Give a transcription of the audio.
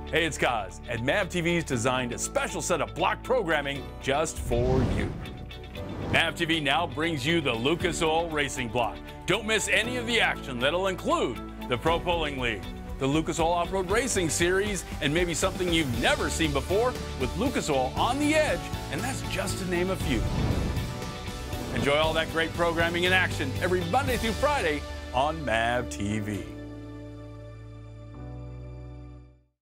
Hey, it's Kaz, and MAVTV's designed a special set of block programming just for you. MAVTV now brings you the Lucas Oil Racing Block. Don't miss any of the action that'll include the Pro Polling League, the Lucas Oil Off-Road Racing Series, and maybe something you've never seen before with Lucas Oil on the Edge, and that's just to name a few. Enjoy all that great programming in action every Monday through Friday on MAVTV.